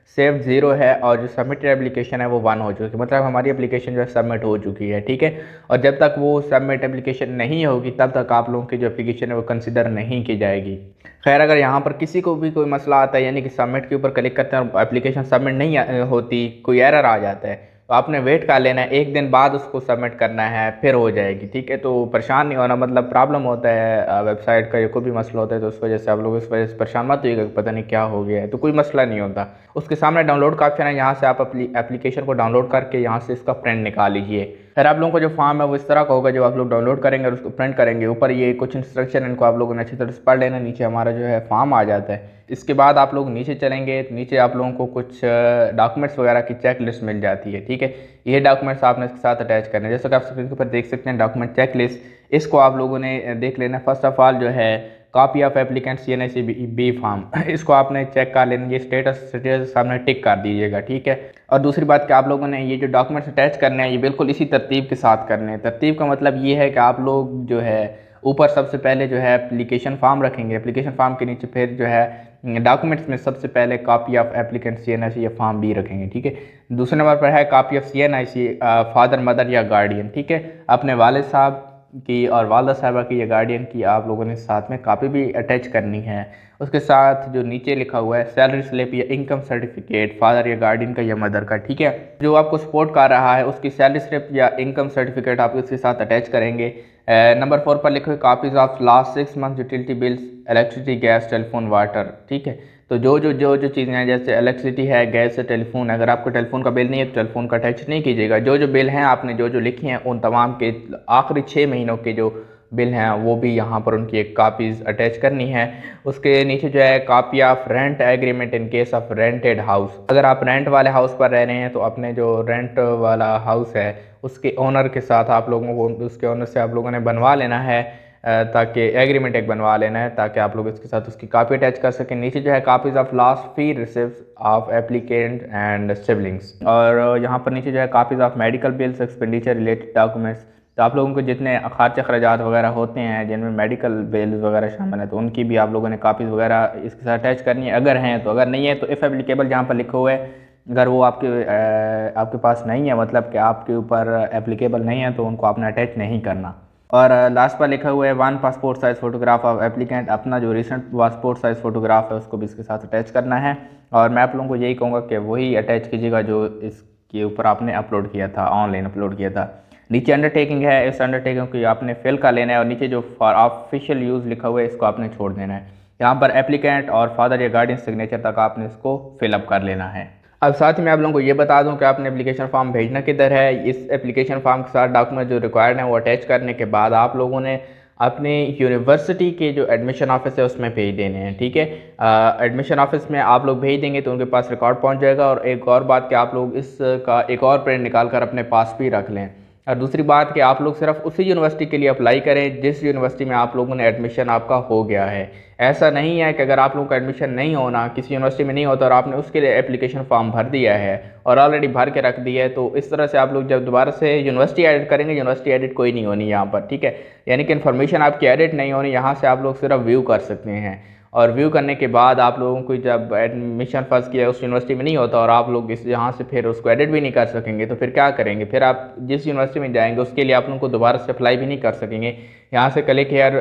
Speaker 1: सेव ज़ीरो है और जो सबमिटेड एप्लीकेशन है वो वन हो चुकी है, मतलब हमारी एप्लीकेशन जो है सबमिट हो चुकी है, ठीक है। और जब तक वो सबमिट एप्लीकेशन नहीं होगी तब तक आप लोगों की जो एप्लीकेशन है वो कंसिडर नहीं की जाएगी। खैर, अगर यहाँ पर किसी को भी कोई मसला आता है, यानी कि सबमिट के ऊपर क्लिक करते हैं और एप्लीकेशन सबमिट नहीं होती, कोई एरर आ जाता है, तो आपने वेट कर लेना है, एक दिन बाद उसको सबमिट करना है, फिर हो जाएगी, ठीक है। तो परेशान नहीं होना, मतलब प्रॉब्लम होता है वेबसाइट का या कोई भी मसला होता है तो उस वजह से आप लोग इस वजह से परेशान मत होइएगा कि पता नहीं क्या हो गया है, तो कोई मसला नहीं होता। उसके सामने डाउनलोड का ऑप्शन है, यहाँ से आप अपनी एप्लीकेशन को डाउनलोड करके यहाँ से इसका प्रिंट निकाल लीजिए। फिर आप लोगों को जो फॉर्म है वो इस तरह का होगा, जो आप लोग डाउनलोड करेंगे और उसको प्रिंट करेंगे, ऊपर ये कुछ इंस्ट्रक्शन इनको आप लोगों ने अच्छी तरह से पढ़ लेना, नीचे हमारा जो है फॉर्म आ जाता है। इसके बाद आप लोग नीचे चलेंगे, नीचे आप लोगों को कुछ डॉक्यूमेंट्स वगैरह की चेक लिस्ट मिल जाती है, ठीक है। ये डॉक्यूमेंट्स आपने इसके साथ अटैच करने हैं, जैसे कि आप स्क्रीन के ऊपर देख सकते हैं डॉक्यूमेंट चेक लिस्ट, इसको आप लोगों ने देख लेना। फर्स्ट ऑफ ऑल जो है copy of applicant C N I C B form, इसको आपने चेक कर लेना, ये स्टेटस स्टेटस सामने टिक कर दीजिएगा, ठीक है। और दूसरी बात कि आप लोगों ने ये जो डॉक्यूमेंट्स अटैच करने हैं ये बिल्कुल इसी तरतीब के साथ करने हैं। तरतीब का मतलब ये है कि आप लोग जो है ऊपर सबसे पहले जो है एप्लीकेशन फॉर्म रखेंगे, एप्लीकेशन फॉर्म के नीचे फिर जो है डॉक्यूमेंट्स में सबसे पहले copy of applicant C N I C या फॉर्म बी रखेंगे, ठीक है। दूसरे नंबर पर है copy of C N I C father mother या गार्डियन, ठीक है। अपने वालिद साहब की और वालदा साहबा की या गार्डियन की आप लोगों ने साथ में कॉपी भी अटैच करनी है। उसके साथ जो नीचे लिखा हुआ है सैलरी स्लिप या इनकम सर्टिफिकेट फादर या गार्डियन का या मदर का, ठीक है। जो आपको सपोर्ट कर रहा है उसकी सैलरी स्लिप या इनकम सर्टिफिकेट आप इसके साथ अटैच करेंगे। नंबर फोर पर लिखे हुए copies of last six month utility bills, electricity, gas, telephone, water, ठीक है। तो जो जो जो जो चीज़ें हैं जैसे इलेक्ट्रिसिटी है, गैस है, टेलीफोन, अगर आपको टेलीफोन का बिल नहीं है तो टेलीफोन का अटैच नहीं कीजिएगा। जो जो बिल हैं आपने जो जो लिखे हैं उन तमाम के आखिरी छः महीनों के जो बिल हैं वो भी यहाँ पर उनकी एक कापीज़ अटैच करनी है। उसके नीचे जो है copy of rent agreement in case of rented house, अगर आप रेंट वाले हाउस पर रह रहे हैं तो अपने जो रेंट वाला हाउस है उसके ओनर के साथ आप लोगों को उसके ओनर से आप लोगों ने बनवा लेना है, ताकि एग्रीमेंट एक बनवा लेना है ताकि आप लोग इसके साथ उसकी कापी अटैच कर सकें। नीचे जो है copies of last fee receipts of applicant and siblings, और यहाँ पर नीचे जो है copies of medical bills, expenditure related documents. तो आप लोगों को जितने खर्च अखराजात वगैरह होते हैं जिनमें मेडिकल बिल्स वगैरह शामिल है तो उनकी भी आप लोगों ने कापीज़ वगैरह इसके साथ अटैच करनी है, अगर हैं तो। अगर नहीं है तो इफ़ एप्लीकेबल जहाँ पर लिखा हुआ है, अगर वो आपके आ, आपके पास नहीं है, मतलब कि आपके ऊपर एप्लीकेबल नहीं है तो उनको आपने अटैच नहीं करना। और लास्ट पर लिखा हुआ है one passport size photograph of applicant, अपना जो रिसेंट पासपोर्ट साइज़ फ़ोटोग्राफ है उसको भी इसके साथ अटैच करना है। और मैं आप लोगों को यही कहूँगा कि वही अटैच कीजिएगा जो इसके ऊपर आपने अपलोड किया था, ऑनलाइन अपलोड किया था। नीचे अंडरटेकिंग है, इस अंडरटेकिंग को आपने फिल कर लेना है और नीचे जो फॉर ऑफिशियल यूज़ लिखा हुआ है इसको आपने छोड़ देना है। यहाँ पर एप्लीकेंट और फादर या गार्डियन सिग्नेचर तक आपने इसको फिलअप कर लेना है। अब साथ ही मैं आप लोगों को ये बता दूं कि आपने एप्लीकेशन फॉर्म भेजना किधर है। इस एप्लीकेशन फॉर्म के साथ डॉक्यूमेंट जो रिक्वायर्ड हैं वो अटैच करने के बाद आप लोगों ने अपने यूनिवर्सिटी के जो एडमिशन ऑफिस है उसमें भेज देने हैं, ठीक है। एडमिशन ऑफिस में आप लोग भेज देंगे तो उनके पास रिकॉर्ड पहुंच जाएगा। और एक और बात कि आप लोग इसका एक और प्रिंट निकाल कर अपने पास भी रख लें। और दूसरी बात कि आप लोग सिर्फ उसी यूनिवर्सिटी के लिए अप्लाई करें जिस यूनिवर्सिटी में आप लोगों ने एडमिशन आपका हो गया है। ऐसा नहीं है कि अगर आप लोगों का एडमिशन नहीं होना, किसी यूनिवर्सिटी में नहीं होता और आपने उसके लिए एप्लीकेशन फॉर्म भर दिया है और ऑलरेडी भर के रख दिया है, तो इस तरह से आप लोग जब दोबारा से यूनिवर्सिटी एडिट करेंगे, यूनिवर्सिटी एडिट कोई नहीं होनी यहाँ पर, ठीक है। यानी कि इन्फॉर्मेशन आपकी एडिट नहीं होनी, यहाँ से आप लोग सिर्फ व्यू कर सकते हैं। और व्यू करने के बाद आप लोगों को जब एडमिशन फर्स्ट किया उस यूनिवर्सिटी में नहीं होता और आप लोग इस यहाँ से फिर उसको एडिट भी नहीं कर सकेंगे तो फिर क्या करेंगे? फिर आप जिस यूनिवर्सिटी में जाएंगे उसके लिए आप लोगों को दोबारा से अप्लाई भी नहीं कर सकेंगे। यहाँ से क्लिक हेयर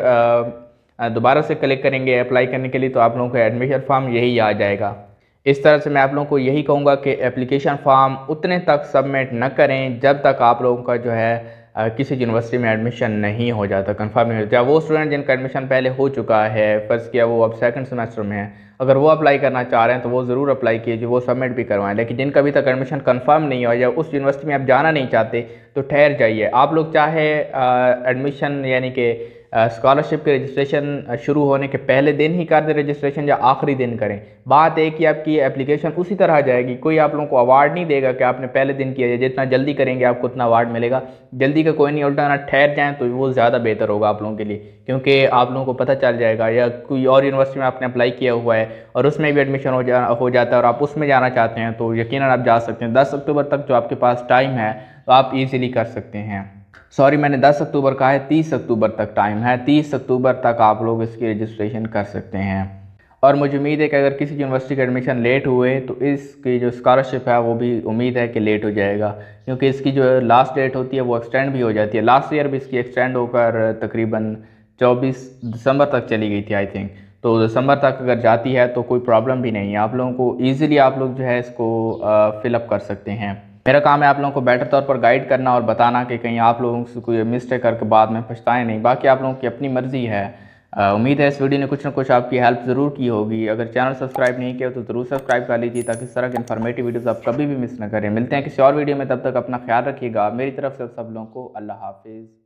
Speaker 1: दोबारा से क्लिक करेंगे अप्लाई करने के लिए तो आप लोगों का एडमिशन फॉर्म यही आ जाएगा। इस तरह से मैं आप लोगों को यही कहूँगा कि एप्लीकेशन फॉर्म उतने तक सबमिट न करें जब तक आप लोगों का जो है किसी यूनिवर्सिटी में एडमिशन नहीं हो जाता, कंफर्म नहीं हो जाता। वो स्टूडेंट जिनका एडमिशन पहले हो चुका है, फर्स्ट किया वो अब सेकंड सेमेस्टर में है, अगर वो अप्लाई करना चाह रहे हैं तो वो ज़रूर अप्लाई कीजिए, वो सबमिट भी करवाएं। लेकिन जिनका अभी तक एडमिशन कंफर्म नहीं हो या उस यूनिवर्सिटी में आप जाना नहीं चाहते तो ठहर जाइए। आप लोग चाहे एडमिशन यानी कि स्कॉलरशिप के रजिस्ट्रेशन शुरू होने के पहले दिन ही कर दें रजिस्ट्रेशन या आखिरी दिन करें, बात एक ही आपकी एप्लीकेशन उसी तरह जाएगी। कोई आप लोगों को अवार्ड नहीं देगा कि आपने पहले दिन किया, जितना जल्दी करेंगे आपको उतना अवार्ड मिलेगा। जल्दी का कोई नहीं, उल्टा ना ठहर जाएँ तो वो ज़्यादा बेहतर होगा आप लोगों के लिए, क्योंकि आप लोगों को पता चल जाएगा या कोई और यूनिवर्सिटी में आपने अप्लाई किया हुआ है और उसमें भी एडमिशन हो जा हो जाता है और आप उसमें जाना चाहते हैं तो यकीनन आप जा सकते हैं। दस अक्टूबर तक जो आपके पास टाइम है तो आप ईज़िली कर सकते हैं। सॉरी मैंने दस अक्टूबर कहा है, तीस अक्टूबर तक टाइम है, तीस अक्टूबर तक आप लोग इसकी रजिस्ट्रेशन कर सकते हैं। और मुझे उम्मीद है कि अगर किसी यूनिवर्सिटी के एडमिशन लेट हुए तो इसकी जो स्कॉलरशिप है वो भी उम्मीद है कि लेट हो जाएगा, क्योंकि इसकी जो लास्ट डेट होती है वो एक्सटेंड भी हो जाती है। लास्ट ईयर भी इसकी एक्सटेंड होकर तकरीबन चौबीस दिसंबर तक चली गई थी आई थिंक। तो दिसंबर तक अगर जाती है तो कोई प्रॉब्लम भी नहीं है, आप लोगों को ईजिली आप लोग जो है इसको फिलअप कर सकते हैं। मेरा काम है आप लोगों को बेटर तौर पर गाइड करना और बताना कि कहीं आप लोगों से कोई मिस्टेक करके बाद में पछताएं नहीं। बाकी आप लोगों की अपनी मर्ज़ी है। उम्मीद है इस वीडियो ने कुछ ना कुछ आपकी हेल्प ज़रूर की होगी। अगर चैनल सब्सक्राइब नहीं किया तो ज़रूर सब्सक्राइब कर लीजिए ताकि इस तरह के इन्फॉर्मेटिव वीडियोस आप कभी भी मिस ना करें। मिलते हैं किसी और वीडियो में, तब तक अपना ख्याल रखिएगा। मेरी तरफ से सब लोगों को अल्लाह हाफिज़।